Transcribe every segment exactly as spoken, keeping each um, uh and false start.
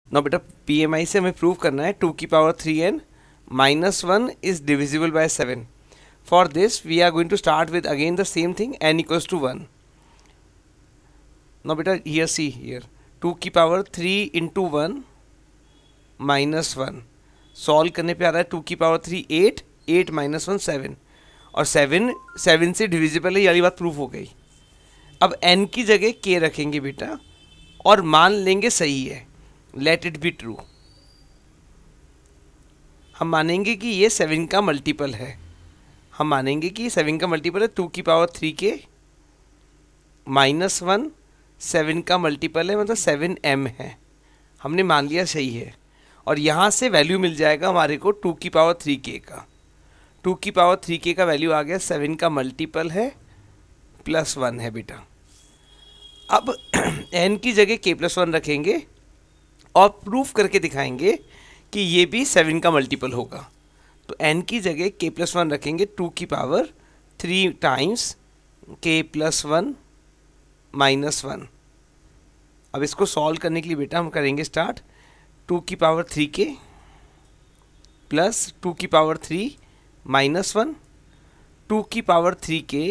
ना बेटा P M आई से हमें प्रूव करना है टू की power three n minus one is divisible by seven. For this we are going to start with again the same thing, n equals to one. ना बेटा here see here two की power three into one minus one. Solve करने पे आ रहा है two की power three eight, eight minus one seven, और सेवन सेवन से डिविजिबल है, ये बात प्रूफ हो गई. अब n की जगह k रखेंगे बेटा और मान लेंगे सही है, लेट इट बी ट्रू. हम मानेंगे कि ये सेवन का मल्टीपल है. हम मानेंगे कि सेवन का मल्टीपल है टू की power three k minus one, seven का मल्टीपल है मतलब सेवन एम है. हमने मान लिया सही है, और यहाँ से वैल्यू मिल जाएगा हमारे को टू की पावर थ्री के का. टू की पावर थ्री के का वैल्यू आ गया, सेवन का मल्टीपल है प्लस वन है बेटा. अब n की जगह k प्लस वन रखेंगे और प्रूफ करके दिखाएंगे कि ये भी सेवन का मल्टीपल होगा. तो n की जगह k प्लस वन रखेंगे, टू की power three times k plus one minus one. अब इसको सॉल्व करने के लिए बेटा हम करेंगे स्टार्ट. टू की power three k plus two की power three minus one, two की पावर थ्री के,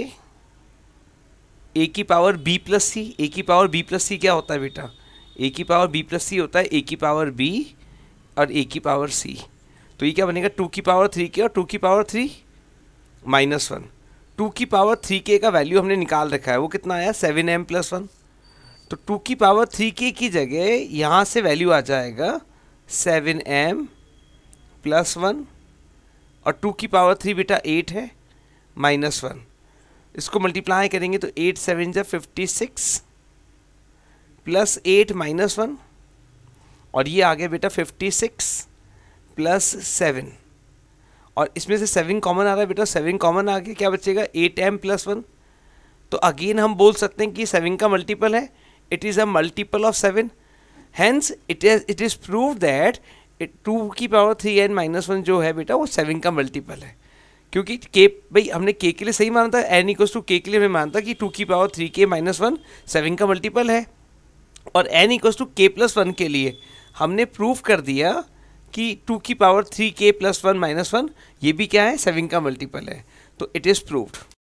ए की power B plus C. A की पावर बी प्लस सी क्या होता है बेटा? ए की पावर बी प्लस सी होता है ए की पावर बी और ए की पावर सी. तो ये क्या बनेगा? टू की पावर थ्री के और टू की power three minus one. Two की पावर थ्री के का वैल्यू हमने निकाल रखा है, वो कितना आया? Seven m plus one. तो टू की पावर थ्री के की जगह यहाँ से वैल्यू आ जाएगा सेवन एम प्लस वन, और टू की पावर थ्री बेटा एट है माइनस वन. इसको मल्टीप्लाई करेंगे तो एट सेवन जा fifty six plus eight minus one, और ये आ गया बेटा फिफ्टी सिक्स प्लस सेवन, और इसमें से सेवन कॉमन आ रहा है बेटा. सेवन कॉमन आ गया, क्या बचेगा? Eight m plus one. तो अगेन हम बोल सकते हैं कि सेवन का मल्टीपल है, it is a multiple of seven. Hence it is it is prove that two की power three n minus one जो है बेटा वो सेवन का मल्टीपल है. क्योंकि के भाई हमने के के लिए सही माना था, एन इक्वल्स टू के के लिए हमें माना था कि टू की power three k minus one seven का मल्टीपल है, और n equals to k plus one के लिए हमने प्रूफ कर दिया कि टू की power three k plus one minus one ये भी क्या है? सेवन का मल्टीपल है. तो इट इज़ प्रूव्ड.